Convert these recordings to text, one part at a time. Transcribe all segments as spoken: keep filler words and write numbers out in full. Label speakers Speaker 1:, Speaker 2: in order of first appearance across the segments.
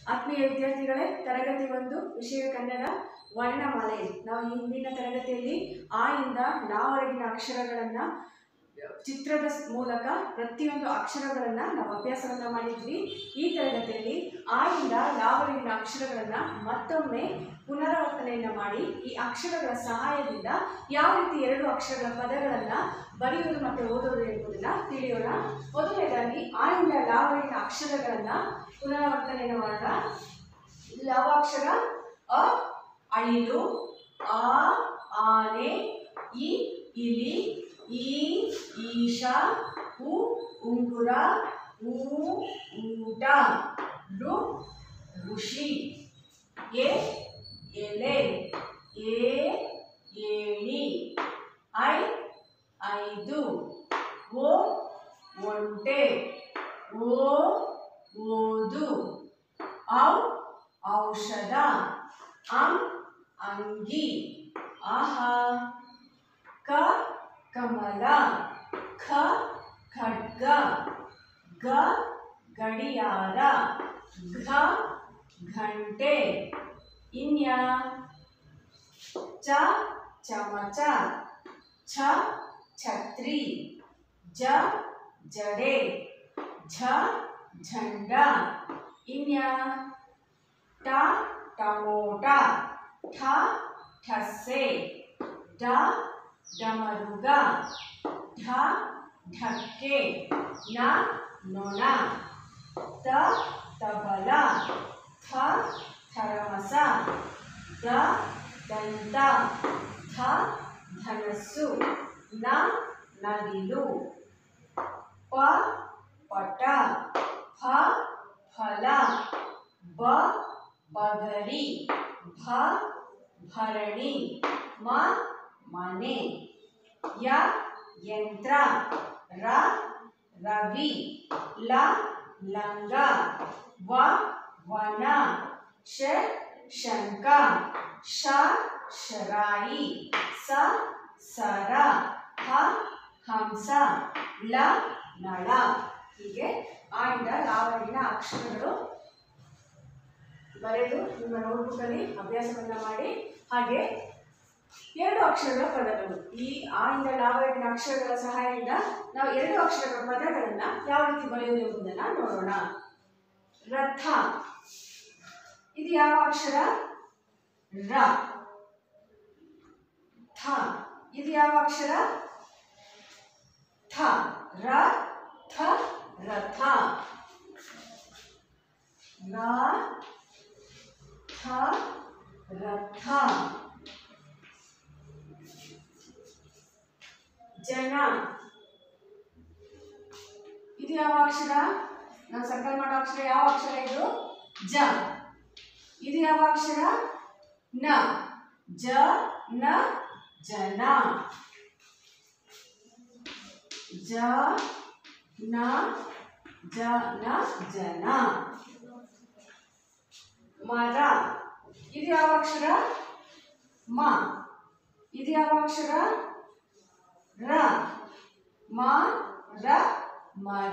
Speaker 1: ಆತ್ಮೀಯ ವಿದ್ಯಾರ್ಥಿಗಳೇ, ತರಗತಿ ಒಂದು ವಿಷಯ ಕನ್ನಡ ವರ್ಣಮಾಲೆ. ನಾವು ಹಿಂದಿನ ತರಗತಿಯಲ್ಲಿ ಆ ಇಂದ ಲಾವರೆಗಿನ ಅಕ್ಷರಗಳನ್ನು ಚಿತ್ರದ ಮೂಲಕ ಪ್ರತಿಯೊಂದು ಅಕ್ಷರಗಳನ್ನು ನಾವು ಅಭ್ಯಾಸವನ್ನ ಮಾಡಿದ್ವಿ. ಈ ತರಗತಿಯಲ್ಲಿ ಆ ಇಂದ ಲಾವರೆಗಿನ ಅಕ್ಷರಗಳನ್ನು ಮತ್ತೊಮ್ಮೆ ಪುನರಾವರ್ತನೆಯನ್ನು ಮಾಡಿ ಈ ಅಕ್ಷರಗಳ ಸಹಾಯದಿಂದ ಯಾವ ರೀತಿ ಎರಡು ಅಕ್ಷರಗಳ ಪದಗಳನ್ನು ಬರೆಯುವುದು ಮತ್ತು ಓದೋದು ಎಂಬುದನ್ನು ತಿಳಿಯೋಣ. ಮೊದಲನೇದಾಗಿ ಆ ಇಂದ ಲಾವರೆಗಿನ ಅಕ್ಷರಗಳನ್ನು ಪುನರಾವರ್ತನೆಯನ್ನು ಮಾಡೋಣ. ಲವಾಕ್ಷರ ಅ ಅಳಿಲು, ಆ ಆನೆ, ಇ ಇಲಿ, ಈ ಈಶ, ಉ ಉಂಗುರ, ಊ ಊಟ, ಋ ಋಷಿ, ಎ ಎಲೆ, ಏ ಏಣಿ, ಐ ಐದು, ಓ ಒಂಟೆ, ಓ ಓದು, ಔ ಔಷಧ, ಅಂ ಅಂಗಿ, ಆಹಾ, ಕ ಕಮಲ, ಖ ಖಡ್ಗ, ಗ ಗಡಿಯಾರ, ಘ ಘಂಟೆ, ಇನ್ಯ ಚ ಚಮಚ, ಛ ಛತ್ರಿ, ಜ ಜಡೆ, ಝ ಝಂಡ, ಇನ್ಯ ಟ ಟಮೋಟ, ಠ ಠಸೆ, ಡ ಡಮರುಗ, ಢ ಢಕ್ಕೆ, ನ ನೊಣ, ತ ತಬಲ, ಥ ಥರಮಸ, ದ ದಂತ, ಧ ಧನಸ್ಸು, ನ ನವಿಲು, ಪ ಪಟ, ಫ ಫಲ, ಬ ಬಗರಿ, ಭ ಭರಣಿ, ಮ ಮನೆ, ಯ ಯಂತ್ರ, ರ ರವಿ, ಲ ಲಂಗ, ವ ವನ, ಶ ಶಂಕ, ಶ ಶರಾಯಿ, ಸ ಸರ, ಹ ಹಂಸ, ಲ ನಳ. ಹೀಗೆ ಆ ಇಂದ ಲಾವರೆಗಿನ ಅಕ್ಷರಗಳು ಬರೆದು ನಿಮ್ಮ ನೋಟ್ಬುಕ್ಕಲ್ಲಿ ಅಭ್ಯಾಸವನ್ನ ಮಾಡಿ. ಹಾಗೆ ಎರಡು ಅಕ್ಷರಗಳ ಪದಗಳು, ಈ ಆ ಇಂದ ಲಾವರೆಗಿನ ಅಕ್ಷರಗಳ ಸಹಾಯದಿಂದ ನಾವು ಎರಡು ಅಕ್ಷರಗಳ ಪದಗಳನ್ನು ಯಾವ ರೀತಿ ಬರೆಯುವುದು ಎಂಬುದನ್ನು ನೋಡೋಣ. ರಥ, ಇದು ಯಾವ ಅಕ್ಷರ? ರ. ಥ, ಇದು ಯಾವ ಅಕ್ಷರ? ಥ. ರ ಥ ರಥ. ರ ಥ ರಥ. ಜನ, ಇದು ಯಾವ ಅಕ್ಷರ? ನಾವು ಸರ್ಕಲ್ ಮಾಡೋ ಅಕ್ಷರ ಯಾವ ಅಕ್ಷರ? ಇದು ಜ. ಇದು ಯಾವ ಅಕ್ಷರ? ನ. ಜ ನ ಜನ. ಜ ನ ಜ ನ ಜನ. ಮರ, ಇದು ಯಾವ ಅಕ್ಷರ? ಮ. ಇದು ಯಾವ ಅಕ್ಷರ? ರ. ಮ ರ ಮರ.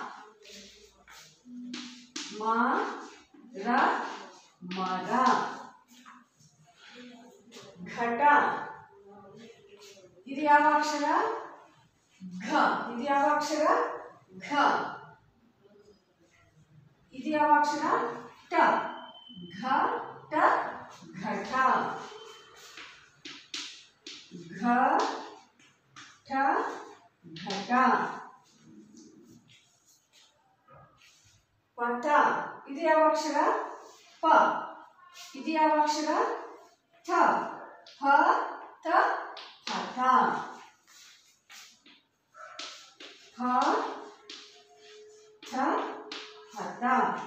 Speaker 1: ಮ ರ ಮರ. ಘಟ, ಇದು ಯಾವ ಅಕ್ಷರ? ಘ. ಇದು ಯಾವ ಅಕ್ಷರ? ಘ. ಇದು ಯಾವ ಅಕ್ಷರ? ಟ. ಘ ಟ ಘಟ. ಘ ಠ ಘಟ. ಪಥ, ಇದು ಯಾವ ಅಕ್ಷರ? ಪ. ಇದು ಯಾವ ಅಕ್ಷರ? ಥ. ಹ ಥ ಪಥ. ಹ ಥ ಪಥ.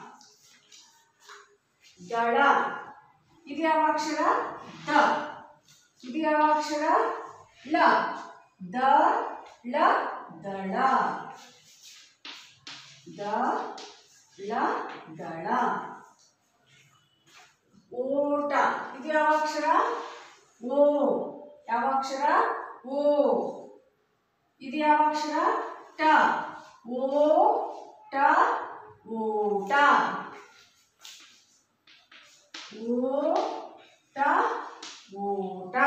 Speaker 1: ದಳ, ಇದು ಯಾವ ಅಕ್ಷರ? ದ. ಇದು ಯಾವ ಅಕ್ಷರ? ಲ. ದ ಳ ದಳ. ದ ಳ ದಳ. ಓಟ, ಇದು ಯಾವ ಅಕ್ಷರ? ಓ. ಯಾವ ಅಕ್ಷರ? ಓ. ಇದು ಯಾವ ಅಕ್ಷರ? ಟ. ಓ ಟ ಓಟ. ಊಟ ಊಟ.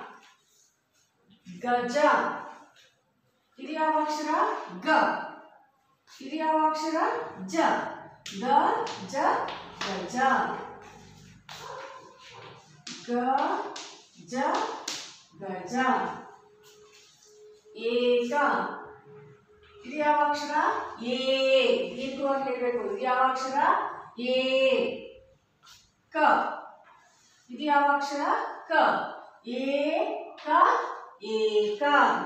Speaker 1: ಗಜ, ಇದು ಯಾವ ಅಕ್ಷರ? ಗ. ಇದು ಯಾವ ಅಕ್ಷರ? ಜ. ಗ ಜ ಗಜ. ಗ ಜ ಗಜ. ಏಕ, ಇದು ಯಾವ ಅಕ್ಷರ? ಏ. ದೀರ್ಘವಾಗಿ ಹೇಳಬೇಕು. ಇದು ಯಾವ ಅಕ್ಷರ? ಏ. ಕ, ಇದು ಯಾವ ಅಕ್ಷರ? ಕ. ಏ ಕ ಏಕ.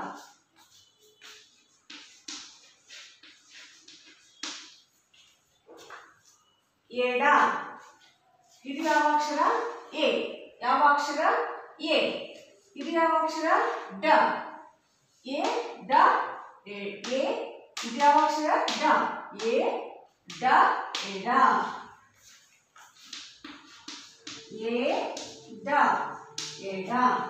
Speaker 1: ಎಡ, ಇದು ಯಾವ ಅಕ್ಷರ? ಎ. ಯಾವ ಅಕ್ಷರ? ಎ. ಇದು ಯಾವ ಅಕ್ಷರ? ಡ. ಎ ಡ ಎ. ಇದು ಯಾವ ಅಕ್ಷರ? ಡ. ಎ ಡ ಎಡ. ಎ ಡ ಎಡ.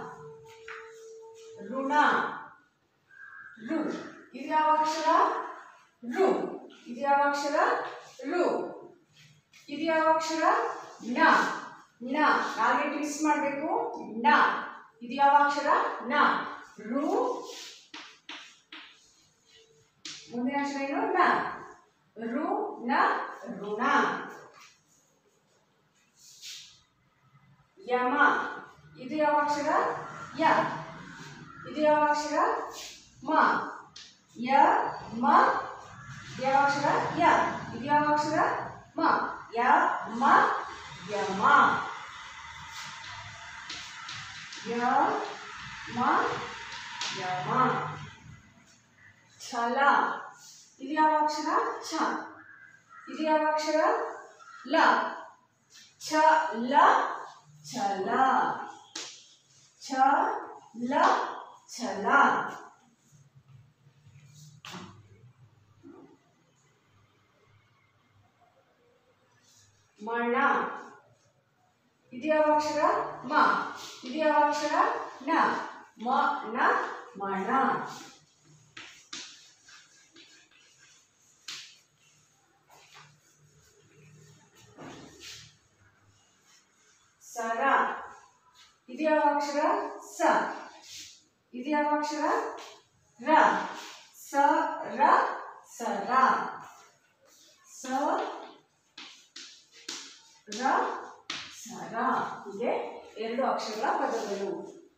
Speaker 1: ಋಣ, ರು. ಇದು ಯಾವ ಅಕ್ಷರ? ರು. ಇದು ಯಾವ ಅಕ್ಷರ? ರು. ಇದು ಯಾವ ಅಕ್ಷರ? ನ. ನ. ನಾಲ್ಗೆ ಟ್ವಿಸ್ಟ್ ಮಾಡಬೇಕು. ನ. ಇದು ಯಾವ ಅಕ್ಷರ? ನ. ರು. ಮುಂದಿನ ಅಕ್ಷರ ಏನು? ನ. ರು ನ ಋಣ. ಯಮ, ಇದು ಯಾವ ಅಕ್ಷರ? ಯ. ಇದು ಯಾವ ಅಕ್ಷರ? ಮ. ಯ ಮ. ಯಾವ ಅಕ್ಷರ? ಯ. ಇದು ಯಾವ ಅಕ್ಷರ? ಮ. ಯ ಮ ಯಮ. ಯ ಮ ಯಮ. ಛಲ, ಇದು ಯಾವ ಅಕ್ಷರ? ಛ. ಇದು ಯಾವ ಅಕ್ಷರ? ಲ. ಛ ಲ ಛಲ. ಛ ಲ ಛಲ. ಮಣ, ಇದು ಯಾವ ಅಕ್ಷರ? ಮ. ಇದು ಯಾವ ಅಕ್ಷರ? ನ. ಮ ನ ಮಣ. ಸರ, ಇದು ಯಾವ ಅಕ್ಷರ? ಸ. ಇದು ಯಾವ ಅಕ್ಷರ? ರ. ಸ ರ ಸರ. ಸ ರ ಸರ. ಹೀಗೆ ಎರಡು ಅಕ್ಷರಗಳ ಪದಗಳು.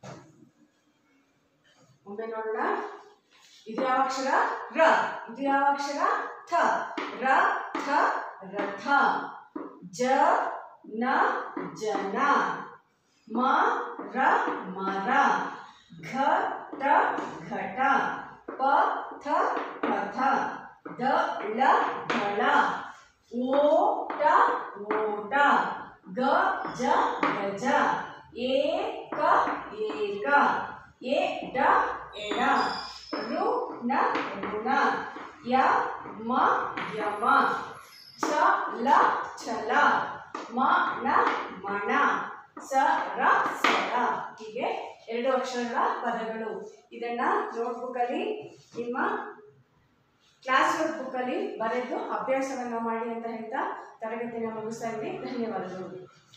Speaker 1: ಒಮ್ಮೆ ನೋಡೋಣ. ಇದು ಯಾವ ಅಕ್ಷರ? ರ. ಇದು ಯಾವ ಅಕ್ಷರ? ಥ. ರ ಥ ರಥ. ಜ ನ ಜನ. ಮ ರ ಮರ. ಘ ಟ ಘಟ. ಪ ಥ ಪಥ. ದ ಳ ದಳ. ಓ ಟ ಓಟ. ಗ ಜ ಗಜ. ಏ ಕ ಏಕ. ಎ ಡ ಎಡ. ರು ನ ಋಣ. ಯ ಮ ಯಮ. ಛ ಲ ಛಲ. ಮ ನ ಮಣ. ಸ ರ ಸರ. ಹೀಗೆ ಎರಡು ಅಕ್ಷರಗಳ ಪದಗಳು. ಇದನ್ನ ನೋಟ್ಬುಕ್ ಅಲ್ಲಿ ನಿಮ್ಮ ಕ್ಲಾಸ್ ವರ್ಕ್ ಬುಕ್ ಅಲ್ಲಿ ಬರೆದು ಅಭ್ಯಾಸವನ್ನ ಮಾಡಿ ಅಂತ ಹೇಳ್ತಾ ತರಗತಿಯನ್ನು ಮುಗಿಸ್ತಾ ಇದ್ದೀನಿ. ಧನ್ಯವಾದಗಳು.